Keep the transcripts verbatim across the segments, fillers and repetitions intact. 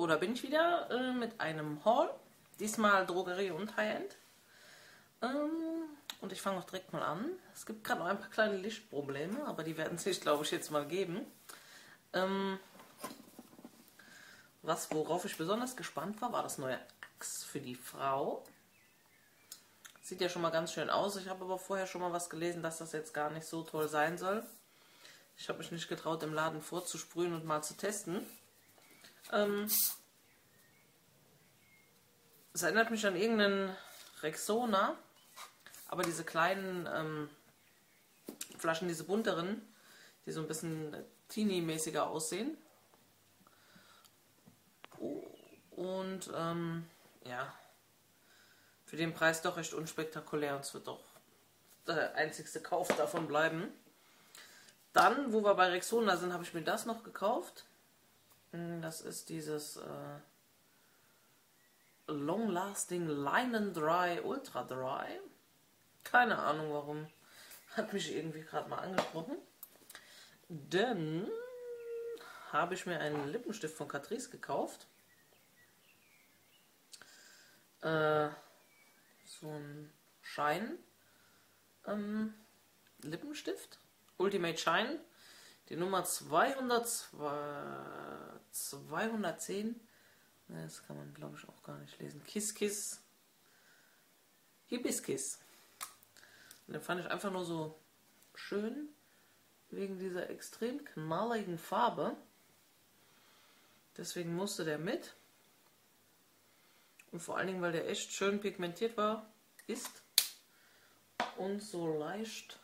da bin ich wieder äh, mit einem Haul. Diesmal Drogerie und High-End. Ähm, und ich fange auch direkt mal an. Es gibt gerade noch ein paar kleine Lichtprobleme, aber die werden sich, glaube ich, jetzt mal geben. Ähm, was, worauf ich besonders gespannt war, war das neue Axe für die Frau. Sieht ja schon mal ganz schön aus. Ich habe aber vorher schon mal was gelesen, dass das jetzt gar nicht so toll sein soll. Ich habe mich nicht getraut, im Laden vorzusprühen und mal zu testen. Ähm, es erinnert mich an irgendeinen Rexona, aber diese kleinen ähm, Flaschen, diese bunteren, die so ein bisschen teeny-mäßiger aussehen. Und ähm, ja, für den Preis doch recht unspektakulär und es wird doch der einzigste Kauf davon bleiben. Dann, wo wir bei Rexona sind, habe ich mir das noch gekauft. Das ist dieses äh, Long Lasting Linen Dry Ultra Dry. Keine Ahnung warum. Hat mich irgendwie gerade mal angesprochen. Dann habe ich mir einen Lippenstift von Catrice gekauft. Äh, so ein Shine ähm, Lippenstift. Ultimate Shine. Die Nummer zweihundertzehn. Das kann man, glaube ich, auch gar nicht lesen. Kiss Kiss Hibiscus. Und den fand ich einfach nur so schön, wegen dieser extrem knalligen Farbe. Deswegen musste der mit. Und vor allen Dingen, weil der echt schön pigmentiert war, ist und so leicht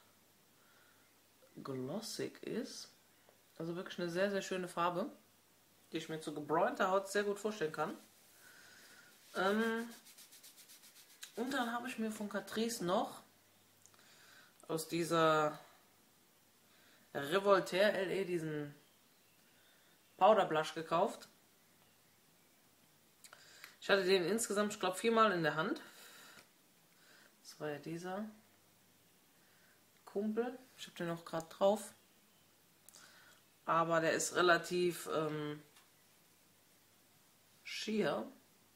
glossig ist. Also wirklich eine sehr, sehr schöne Farbe, die ich mir zu gebräunter Haut sehr gut vorstellen kann. Ähm und dann habe ich mir von Catrice noch aus dieser Revoltaire L E diesen Powder Blush gekauft. Ich hatte den insgesamt, ich glaube, viermal in der Hand. Das war ja dieser Kumpel. Ich habe den noch gerade drauf. Aber der ist relativ ähm, schier.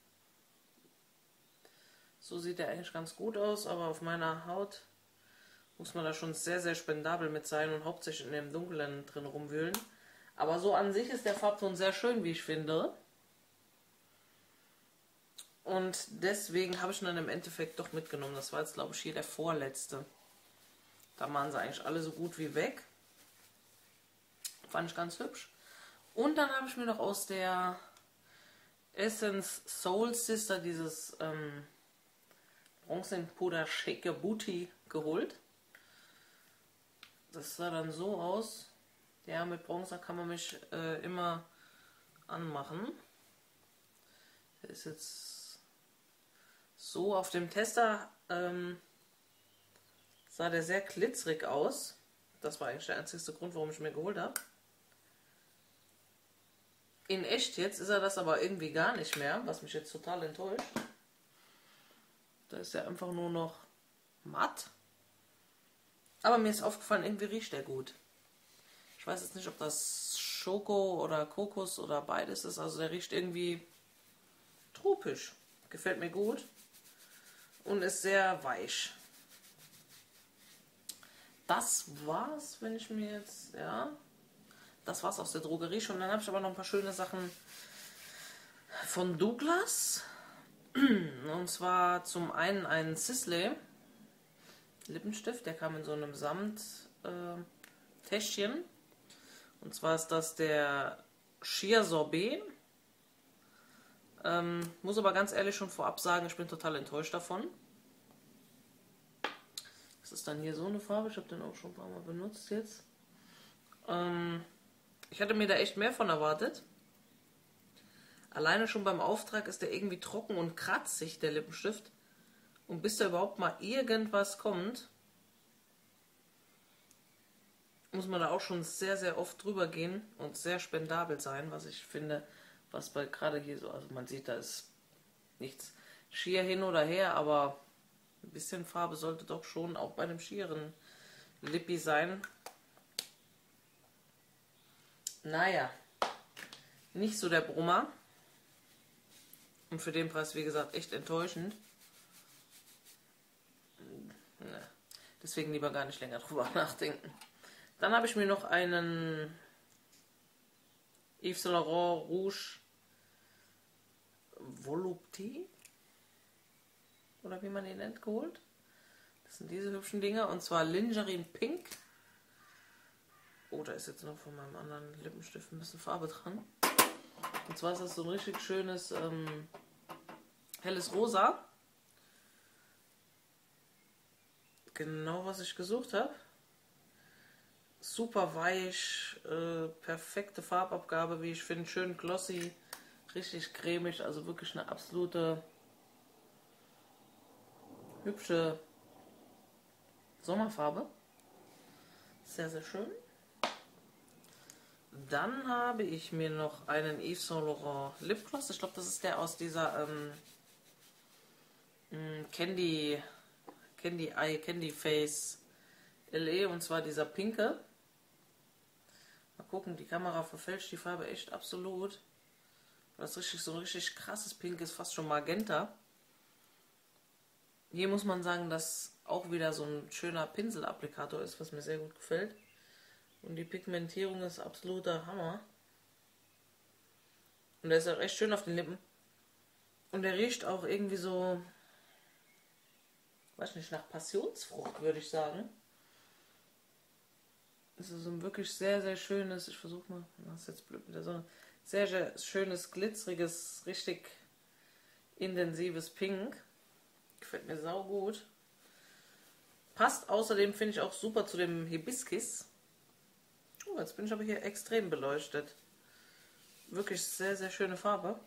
So sieht der eigentlich ganz gut aus, aber auf meiner Haut muss man da schon sehr, sehr spendabel mit sein und hauptsächlich in dem Dunklen drin rumwühlen. Aber so an sich ist der Farbton sehr schön, wie ich finde. Und deswegen habe ich ihn dann im Endeffekt doch mitgenommen. Das war jetzt, glaube ich, hier der vorletzte. Da waren sie eigentlich alle so gut wie weg. Fand ich ganz hübsch. Und dann habe ich mir noch aus der Essence Soul Sister dieses ähm, Bronzenpuder Shaker Booty geholt. Das sah dann so aus. Ja, mit Bronzer kann man mich äh, immer anmachen. Der ist jetzt so auf dem Tester. Ähm, sah der sehr glitzerig aus. Das war eigentlich der einzige Grund, warum ich mir geholt habe. In echt jetzt ist er das aber irgendwie gar nicht mehr, was mich jetzt total enttäuscht. Da ist er einfach nur noch matt. Aber mir ist aufgefallen, irgendwie riecht er gut. Ich weiß jetzt nicht, ob das Schoko oder Kokos oder beides ist. Also der riecht irgendwie tropisch. Gefällt mir gut. Und ist sehr weich. Das war's, wenn ich mir jetzt, ja, das war's aus der Drogerie schon. Dann habe ich aber noch ein paar schöne Sachen von Douglas. Und zwar zum einen einen Sisley Lippenstift, der kam in so einem Samt-Täschchen. Äh, Und zwar ist das der Sheer Sorbet. Ähm, muss aber ganz ehrlich schon vorab sagen, ich bin total enttäuscht davon. Das ist dann hier so eine Farbe, ich habe den auch schon ein paar Mal benutzt jetzt. Ähm, ich hatte mir da echt mehr von erwartet. Alleine schon beim Auftrag ist der irgendwie trocken und kratzig, der Lippenstift. Und bis da überhaupt mal irgendwas kommt, muss man da auch schon sehr, sehr oft drüber gehen und sehr spendabel sein, was ich finde, was bei gerade hier so, also man sieht, da ist nichts schier hin oder her, aber ein bisschen Farbe sollte doch schon auch bei einem schieren Lippi sein. Naja, nicht so der Brummer. Und für den Preis, wie gesagt, echt enttäuschend. Ne. Deswegen lieber gar nicht länger drüber nachdenken. Dann habe ich mir noch einen Yves Saint Laurent Rouge Volupté, oder wie man den nennt, geholt. Das sind diese hübschen Dinger, und zwar Lingerie Pink. Oh, da ist jetzt noch von meinem anderen Lippenstift ein bisschen Farbe dran. Und zwar ist das so ein richtig schönes ähm, helles Rosa. Genau, was ich gesucht habe. Super weich, äh, perfekte Farbabgabe, wie ich finde, schön glossy, richtig cremig, also wirklich eine absolute hübsche Sommerfarbe. Sehr, sehr schön. Dann habe ich mir noch einen Yves Saint Laurent Lipgloss. Ich glaube, das ist der aus dieser ähm, Candy, Candy Eye, Candy Face L E, und zwar dieser pinke. Mal gucken, die Kamera verfälscht die Farbe echt absolut. Das ist richtig, so ein richtig krasses Pink ist, fast schon Magenta. Hier muss man sagen, dass auch wieder so ein schöner Pinselapplikator ist, was mir sehr gut gefällt. Und die Pigmentierung ist absoluter Hammer. Und der ist auch echt schön auf den Lippen. Und der riecht auch irgendwie so, weiß nicht, nach Passionsfrucht, würde ich sagen. Es ist so ein wirklich sehr, sehr schönes, ich versuche mal, das ist jetzt blöd mit der Sonne, sehr, sehr schönes, glitzeriges, richtig intensives Pink. Gefällt mir sau gut. Passt außerdem, finde ich, auch super zu dem Hibiskus. Oh, jetzt bin ich aber hier extrem beleuchtet. Wirklich sehr, sehr schöne Farbe.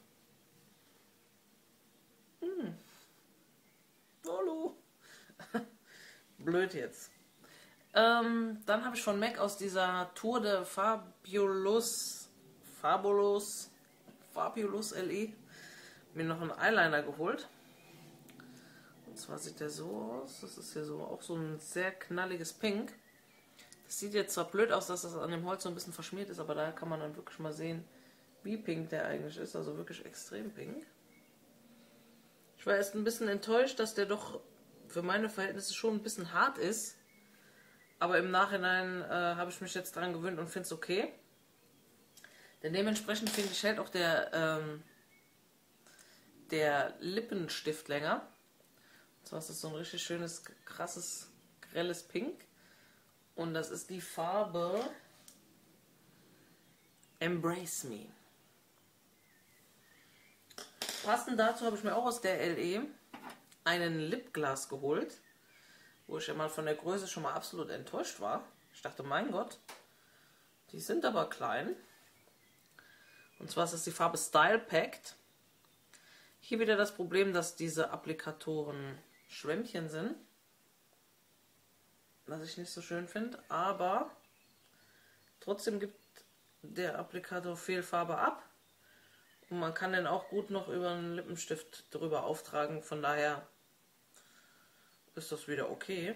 Hm. Hallo. Blöd jetzt. Ähm, dann habe ich von MAC aus dieser Tour de Fabulous, Fabulous, Fabulous L E mir noch einen Eyeliner geholt. Und zwar sieht der so aus. Das ist hier so auch so ein sehr knalliges Pink. Das sieht jetzt zwar blöd aus, dass das an dem Holz so ein bisschen verschmiert ist, aber da kann man dann wirklich mal sehen, wie pink der eigentlich ist. Also wirklich extrem pink. Ich war erst ein bisschen enttäuscht, dass der doch für meine Verhältnisse schon ein bisschen hart ist. Aber im Nachhinein äh, habe ich mich jetzt daran gewöhnt und finde es okay. Denn dementsprechend finde ich, hält auch der, ähm, der Lippenstift länger. Und zwar ist das so ein richtig schönes, krasses, grelles Pink. Und das ist die Farbe Embrace Me. Passend dazu habe ich mir auch aus der L E einen Lipgloss geholt, wo ich ja mal von der Größe schon mal absolut enttäuscht war. Ich dachte, mein Gott, die sind aber klein. Und zwar ist das die Farbe Style Packed. Hier wieder das Problem, dass diese Applikatoren Schwämmchen sind. Was ich nicht so schön finde, aber trotzdem gibt der Applikator viel Farbe ab. Und man kann den auch gut noch über einen Lippenstift drüber auftragen. Von daher ist das wieder okay.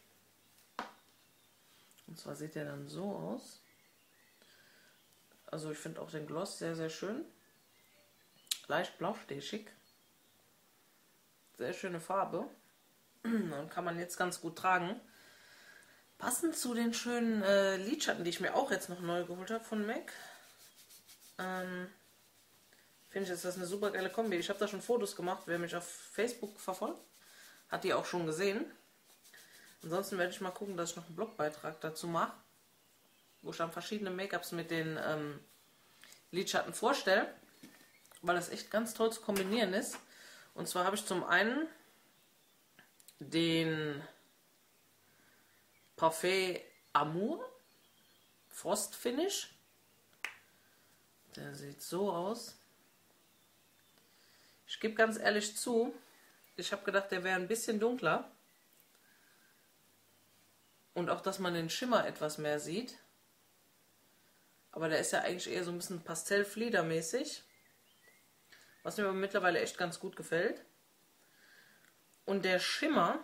Und zwar sieht der dann so aus. Also ich finde auch den Gloss sehr, sehr schön. Leicht blaustechig. Sehr schöne Farbe. Und kann man jetzt ganz gut tragen. Passend zu den schönen äh, Lidschatten, die ich mir auch jetzt noch neu geholt habe von MAC. Ähm, finde ich, ist das eine super geile Kombi. Ich habe da schon Fotos gemacht. Wer mich auf Facebook verfolgt, hat die auch schon gesehen. Ansonsten werde ich mal gucken, dass ich noch einen Blogbeitrag dazu mache, wo ich dann verschiedene Make-ups mit den ähm, Lidschatten vorstelle, weil das echt ganz toll zu kombinieren ist. Und zwar habe ich zum einen den Parfait Amour Frost Finish. Der sieht so aus. Ich gebe ganz ehrlich zu, ich habe gedacht, der wäre ein bisschen dunkler. Und auch, dass man den Schimmer etwas mehr sieht. Aber der ist ja eigentlich eher so ein bisschen Pastell-Flieder-mäßig. Was mir aber mittlerweile echt ganz gut gefällt. Und der Schimmer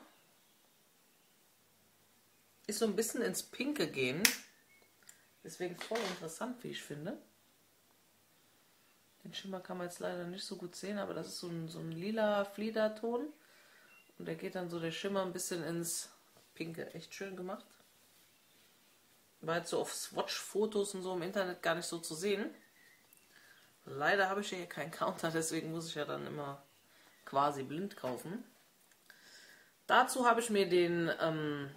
ist so ein bisschen ins Pinke gehen. Deswegen voll interessant, wie ich finde. Den Schimmer kann man jetzt leider nicht so gut sehen, aber das ist so ein, so ein lila Fliederton. Und der geht dann so der Schimmer ein bisschen ins Pinke. Echt schön gemacht. War jetzt so auf Swatch-Fotos und so im Internet gar nicht so zu sehen. Leider habe ich hier keinen Counter, deswegen muss ich ja dann immer quasi blind kaufen. Dazu habe ich mir den ähm,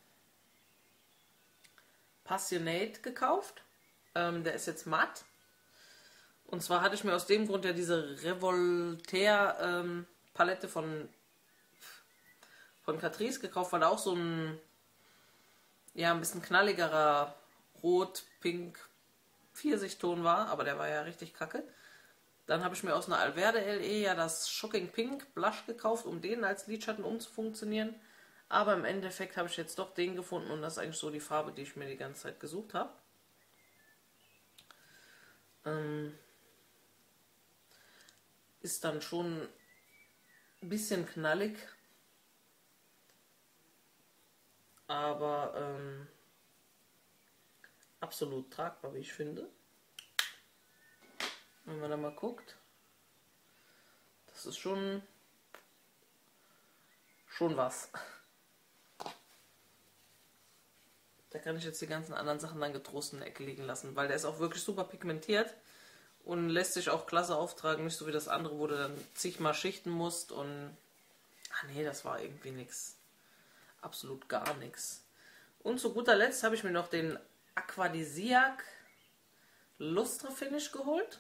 Passionate gekauft. Ähm, der ist jetzt matt. Und zwar hatte ich mir aus dem Grund ja diese Revoltaire ähm, Palette von, von Catrice gekauft, weil da auch so ein ja, ein bisschen knalligerer Rot, Pink, Pfirsichton war, aber der war ja richtig kacke. Dann habe ich mir aus einer Alverde L E ja das Shocking Pink Blush gekauft, um den als Lidschatten umzufunktionieren. Aber im Endeffekt habe ich jetzt doch den gefunden und das ist eigentlich so die Farbe, die ich mir die ganze Zeit gesucht habe. Ähm, ist dann schon ein bisschen knallig. Aber ähm, absolut tragbar, wie ich finde. Wenn man da mal guckt, das ist schon schon was. Da kann ich jetzt die ganzen anderen Sachen dann getrost in der Ecke liegen lassen, weil der ist auch wirklich super pigmentiert und lässt sich auch klasse auftragen, nicht so wie das andere, wo du dann zigmal schichten musst und ach nee, das war irgendwie nichts. Absolut gar nichts. Und zu guter Letzt habe ich mir noch den Aquadisiac Lustre Finish geholt.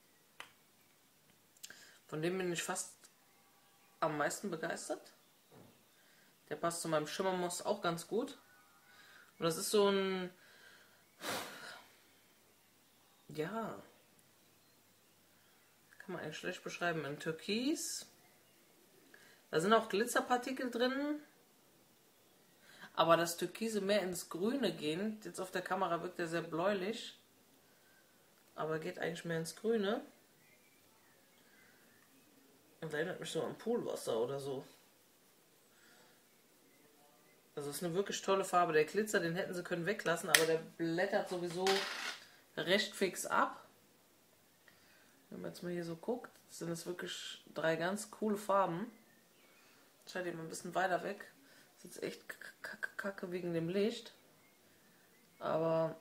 Von dem bin ich fast am meisten begeistert. Der passt zu meinem Schimmermoss auch ganz gut. Und das ist so ein... Ja... Kann man eigentlich schlecht beschreiben. Ein Türkis. Da sind auch Glitzerpartikel drin. Aber das Türkise mehr ins Grüne gehend. Jetzt auf der Kamera wirkt er sehr bläulich. Aber geht eigentlich mehr ins Grüne. Und erinnert mich so an Poolwasser oder so. Also es ist eine wirklich tolle Farbe. Der Glitzer, den hätten sie können weglassen, aber der blättert sowieso recht fix ab. Wenn man jetzt mal hier so guckt, sind es wirklich drei ganz coole Farben. Ich schalte ihn mal ein bisschen weiter weg. Das ist jetzt echt kacke, kacke wegen dem Licht. Aber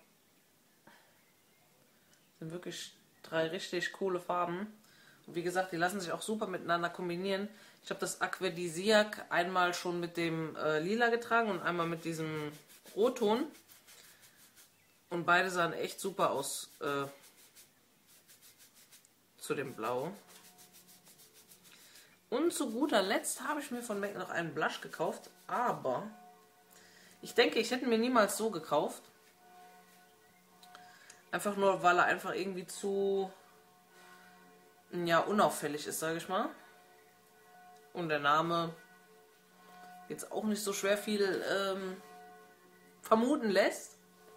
sind wirklich drei richtig coole Farben. Und wie gesagt, die lassen sich auch super miteinander kombinieren. Ich habe das Aquadisiac einmal schon mit dem äh, Lila getragen und einmal mit diesem Rotton. Und beide sahen echt super aus äh, zu dem Blau. Und zu guter Letzt habe ich mir von MAC noch einen Blush gekauft. Aber ich denke, ich hätte ihn mir niemals so gekauft. Einfach nur, weil er einfach irgendwie zu ja, unauffällig ist, sage ich mal. Und der Name jetzt auch nicht so schwer viel ähm, vermuten lässt.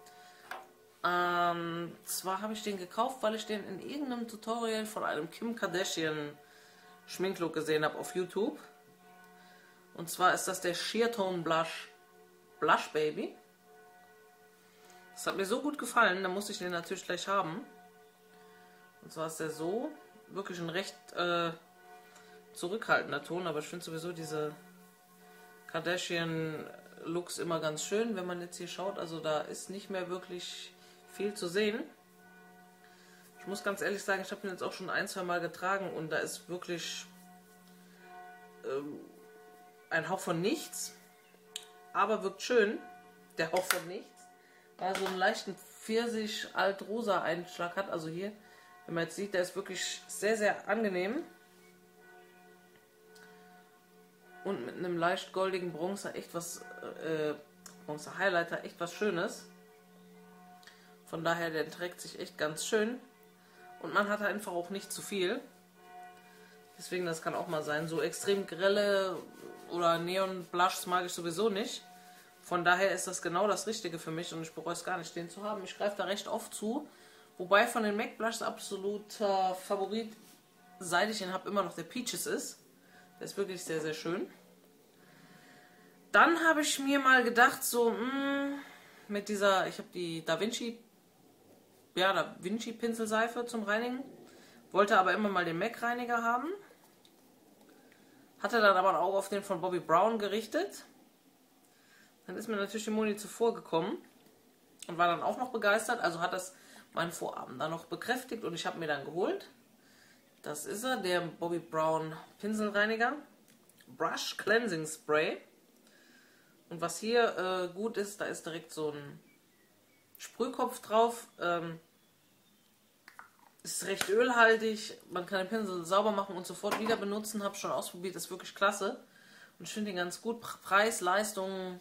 Ähm, zwar habe ich den gekauft, weil ich den in irgendeinem Tutorial von einem Kim Kardashian Schminklook gesehen habe auf YouTube. Und zwar ist das der Sheer Tone Blush Blush Baby. Das hat mir so gut gefallen, da musste ich den natürlich gleich haben. Und zwar ist der so, wirklich ein recht äh, zurückhaltender Ton, aber ich finde sowieso diese Kardashian Looks immer ganz schön, wenn man jetzt hier schaut. Also da ist nicht mehr wirklich viel zu sehen. Ich muss ganz ehrlich sagen, ich habe ihn jetzt auch schon ein, zwei Mal getragen und da ist wirklich ähm, ein Hauch von nichts, aber wirkt schön, der Hauch von nichts, weil er so einen leichten Pfirsich-Alt-Rosa-Einschlag hat. Also hier, wenn man jetzt sieht, der ist wirklich sehr, sehr angenehm. Und mit einem leicht goldigen Bronzer echt was, äh, Bronzer Highlighter, echt was Schönes. Von daher, der trägt sich echt ganz schön. Und man hat einfach auch nicht zu viel. Deswegen, das kann auch mal sein. So extrem grelle oder Neon-Blushs mag ich sowieso nicht. Von daher ist das genau das Richtige für mich und ich bereue es gar nicht, den zu haben. Ich greife da recht oft zu. Wobei von den MAC Blushs absoluter Favorit, seit ich ihn habe, immer noch der Peaches ist. Der ist wirklich sehr, sehr schön. Dann habe ich mir mal gedacht, so, mh, mit dieser, ich habe die Da Vinci, ja, Da Vinci Pinselseife zum Reinigen Wollte aber immer mal den M A C-Reiniger haben. Hatte dann aber ein Auge auf den von Bobbi Brown gerichtet. Dann ist mir natürlich die Moni zuvor gekommen und war dann auch noch begeistert. Also hat das meinen Vorabend dann noch bekräftigt und ich habe mir dann geholt. Das ist er, der Bobbi Brown Pinselreiniger. Brush Cleansing Spray. Und was hier äh, gut ist, da ist direkt so ein Sprühkopf drauf. Ähm, ist recht ölhaltig. Man kann den Pinsel sauber machen und sofort wieder benutzen. Habe schon ausprobiert, ist wirklich klasse. Und ich finde ihn ganz gut. Preis, Leistung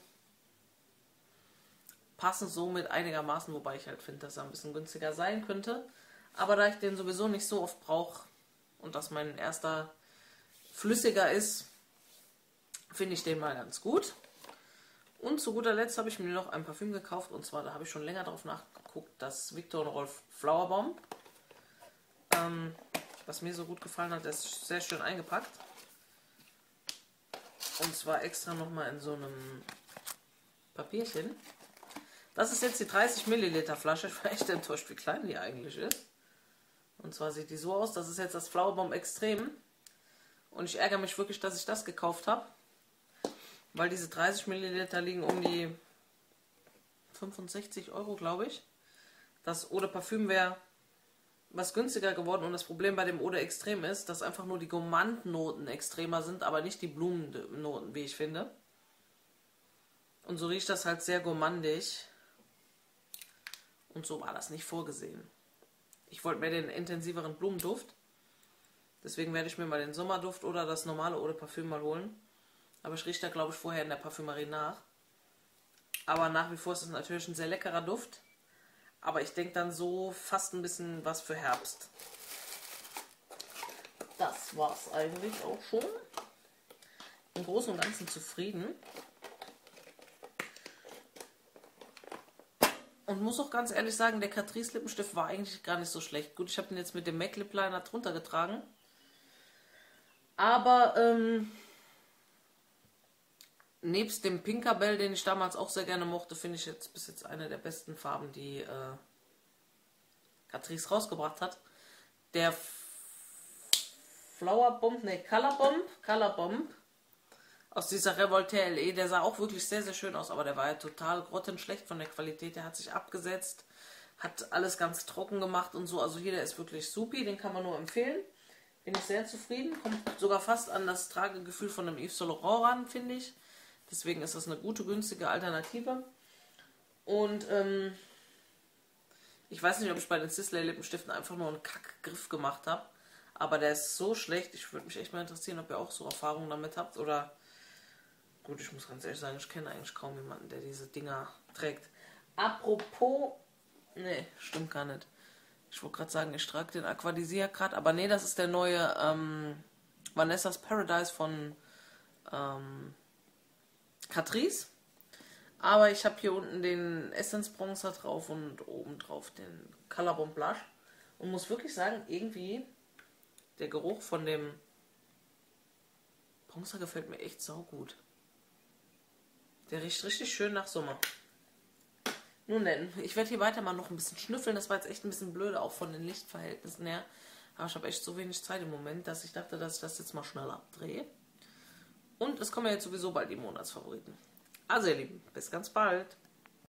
passen somit einigermaßen, wobei ich halt finde, dass er ein bisschen günstiger sein könnte. Aber da ich den sowieso nicht so oft brauche und das mein erster flüssiger ist, finde ich den mal ganz gut. Und zu guter Letzt habe ich mir noch ein Parfüm gekauft. Und zwar, da habe ich schon länger drauf nachgeguckt, das Viktor und Rolf Flower Bomb. Ähm, was mir so gut gefallen hat, das ist sehr schön eingepackt. Und zwar extra nochmal in so einem Papierchen. Das ist jetzt die dreißig Milliliter Flasche. Ich war echt enttäuscht, wie klein die eigentlich ist. Und zwar sieht die so aus. Das ist jetzt das Flower Bomb Extrem. Und ich ärgere mich wirklich, dass ich das gekauft habe. Weil diese dreißig Milliliter liegen um die fünfundsechzig Euro, glaube ich. Das Eau de Parfüm wäre was günstiger geworden. Und das Problem bei dem Eau de Extrem ist, dass einfach nur die Gourmand-Noten extremer sind, aber nicht die Blumennoten, wie ich finde. Und so riecht das halt sehr gourmandig. Und so war das nicht vorgesehen. Ich wollte mir den intensiveren Blumenduft. Deswegen werde ich mir mal den Sommerduft oder das normale Eau de Parfüm mal holen. Aber ich rieche da, glaube ich, vorher in der Parfümerie nach. Aber nach wie vor ist es natürlich ein sehr leckerer Duft. Aber ich denke dann so fast ein bisschen was für Herbst. Das war's eigentlich auch schon. Im Großen und Ganzen zufrieden. Und muss auch ganz ehrlich sagen, der Catrice Lippenstift war eigentlich gar nicht so schlecht. Gut, ich habe den jetzt mit dem M A C Lip Liner drunter getragen. Aber ähm, nebst dem Pinkabell, den ich damals auch sehr gerne mochte, finde ich jetzt bis jetzt eine der besten Farben, die äh, Catrice rausgebracht hat. Der Flower Bomb, ne, Color Bomb, Color Bomb aus dieser Revolte L E, der sah auch wirklich sehr, sehr schön aus, aber der war ja total grottenschlecht von der Qualität. Der hat sich abgesetzt, hat alles ganz trocken gemacht und so. Also hier, der ist wirklich supi, den kann man nur empfehlen. Bin ich sehr zufrieden, kommt sogar fast an das Tragegefühl von einem Yves Saint Laurent ran, finde ich. Deswegen ist das eine gute, günstige Alternative. Und ähm, ich weiß nicht, ob ich bei den Sisley Lippenstiften einfach nur einen Kackgriff gemacht habe. Aber der ist so schlecht. Ich würde mich echt mal interessieren, ob ihr auch so Erfahrungen damit habt. Oder, gut, ich muss ganz ehrlich sagen, ich kenne eigentlich kaum jemanden, der diese Dinger trägt. Apropos, nee, stimmt gar nicht. Ich wollte gerade sagen, ich trage den Aquadisia gerade. Aber nee, das ist der neue ähm, Vanessa's Paradise von ähm, Catrice. Aber ich habe hier unten den Essence Bronzer drauf und oben drauf den Color Bomb Blush. Und muss wirklich sagen, irgendwie der Geruch von dem Bronzer gefällt mir echt saugut. Der riecht richtig schön nach Sommer. Nun denn, ich werde hier weiter mal noch ein bisschen schnüffeln. Das war jetzt echt ein bisschen blöde, auch von den Lichtverhältnissen her. Aber ich habe echt so wenig Zeit im Moment, dass ich dachte, dass ich das jetzt mal schnell abdrehe. Und es kommen ja jetzt sowieso bald die Monatsfavoriten. Also ihr Lieben, bis ganz bald.